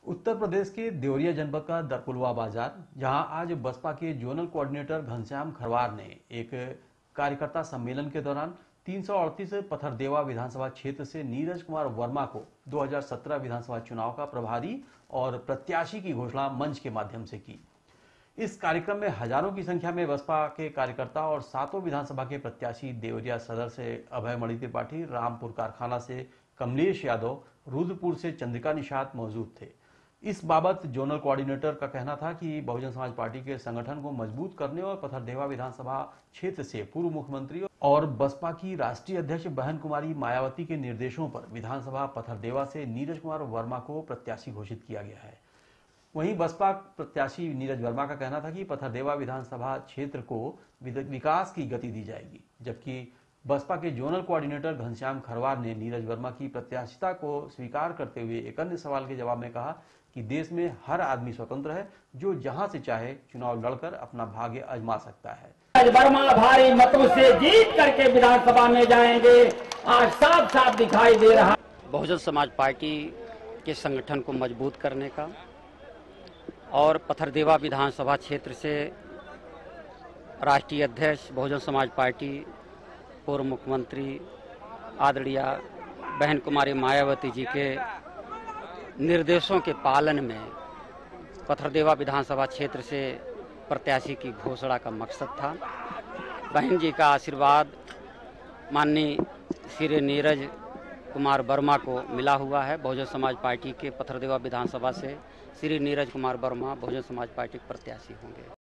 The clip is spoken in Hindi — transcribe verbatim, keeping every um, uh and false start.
उत्तर प्रदेश के देवरिया जनपद का दरकुलवा बाजार, जहां आज बसपा के जोनल कोऑर्डिनेटर घनश्याम खरवार ने एक कार्यकर्ता सम्मेलन के दौरान तीन सौ अड़तीस पथरदेवा विधानसभा क्षेत्र से नीरज कुमार वर्मा को दो हज़ार सत्रह विधानसभा चुनाव का प्रभारी और प्रत्याशी की घोषणा मंच के माध्यम से की। इस कार्यक्रम में हजारों की संख्या में बसपा के कार्यकर्ता और सातों विधानसभा के प्रत्याशी देवरिया सदर से अभय मणि त्रिपाठी, रामपुर कारखाना से कमलेश यादव, रुद्रपुर से चंद्रिका निषाद मौजूद थे। इस बाबत जोनल कोऑर्डिनेटर का कहना था कि बहुजन समाज पार्टी के संगठन को मजबूत करने और पथरदेवा विधानसभा क्षेत्र से पूर्व मुख्यमंत्री और बसपा की राष्ट्रीय अध्यक्ष बहन कुमारी मायावती के निर्देशों पर विधानसभा पथरदेवा से नीरज कुमार वर्मा को प्रत्याशी घोषित किया गया है। वहीं बसपा प्रत्याशी नीरज वर्मा का कहना था कि पथरदेवा विधानसभा क्षेत्र को विकास की गति दी जाएगी, जबकि बसपा के जोनल कोऑर्डिनेटर घनश्याम खरवार ने नीरज वर्मा की प्रत्याशिता को स्वीकार करते हुए एक अन्य सवाल के जवाब में कहा कि देश में हर आदमी स्वतंत्र है, जो जहां से चाहे चुनाव लड़कर अपना भाग्य आजमा सकता है। नीरज वर्मा भारी मतों से जीत करके विधानसभा में जाएंगे, आज साफ साफ दिखाई दे रहा। बहुजन समाज पार्टी के संगठन को मजबूत करने का और पथरदेवा विधानसभा क्षेत्र से राष्ट्रीय अध्यक्ष बहुजन समाज पार्टी पूर्व मुख्यमंत्री आदरणीय बहन कुमारी मायावती जी के निर्देशों के पालन में पथरदेवा विधानसभा क्षेत्र से प्रत्याशी की घोषणा का मकसद था। बहन जी का आशीर्वाद माननीय श्री नीरज कुमार वर्मा को मिला हुआ है। बहुजन समाज पार्टी के पथरदेवा विधानसभा से श्री नीरज कुमार वर्मा बहुजन समाज पार्टी के प्रत्याशी होंगे।